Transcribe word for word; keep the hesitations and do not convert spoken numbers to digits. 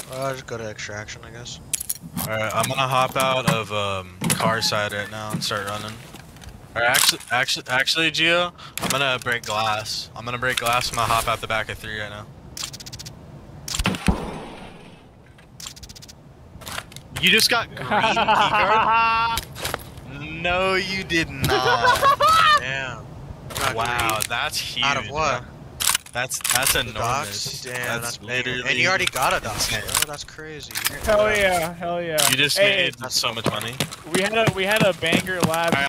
Uh, just go to extraction, I guess. Alright, I'm gonna hop out of um, car side right now and start running. Alright, actually, actually, actually, Gio, I'm gonna break glass. I'm gonna break glass. I'm gonna hop out the back of three right now. You just got green keycard? No, you did not. Damn. Wow, that's huge. Out of what? That's that's The enormous. docs? Damn, that's that's literally. And you already got a doc, insane. bro. That's crazy. You're Hell yeah, hell yeah. You just hey, made so much money. We had a we had a banger lab.